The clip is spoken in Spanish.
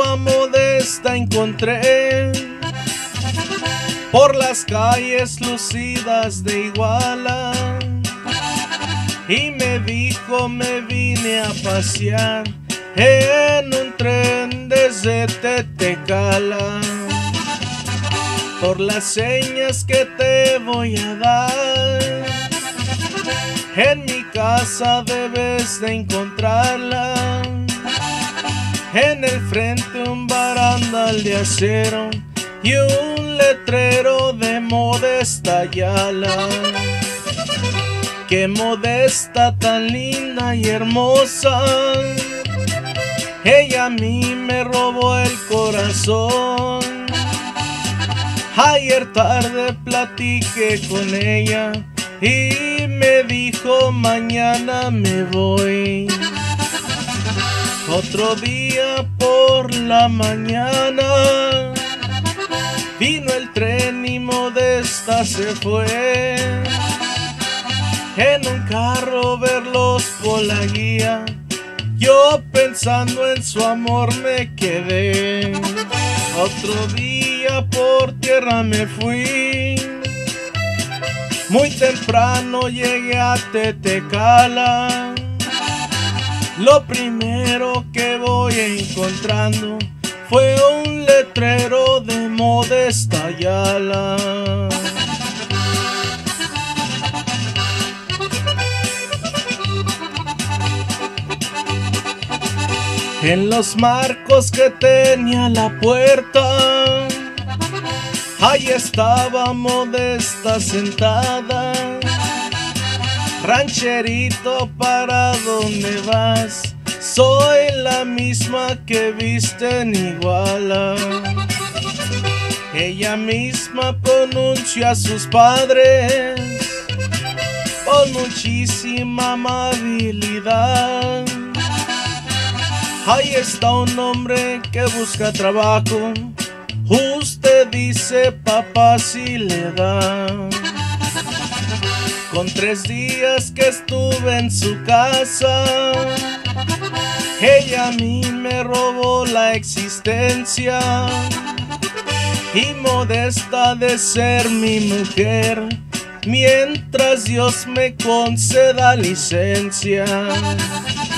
a Modesta encontré por las calles lucidas de Iguala, y me dijo me vine a pasear en un tren desde Tetecala. Por las señas que te voy a dar, en mi casa debes de encontrarla. En el frente un barandal de acero y un letrero de Modesta Ayala. Qué Modesta tan linda y hermosa, ella a mí me robó el corazón. Ayer tarde platiqué con ella y me dijo mañana me voy. Otro día por la mañana vino el tren y Modesta se fue. En un carro verlos por la guía, yo pensando en su amor me quedé. Otro día por tierra me fui, muy temprano llegué a Tetecala. Lo primero que voy encontrando fue un letrero de Modesta Ayala. En los marcos que tenía la puerta, ahí estaba Modesta sentada. Rancherito, ¿para dónde vas? Soy la misma que viste en Iguala. Ella misma pronunció a sus padres con muchísima amabilidad. Ahí está un hombre que busca trabajo, usted dice papá si le da. Con 3 días que estuve en su casa, ella a mí me robó la existencia. Y Modesta de ser mi mujer, mientras Dios me conceda licencia.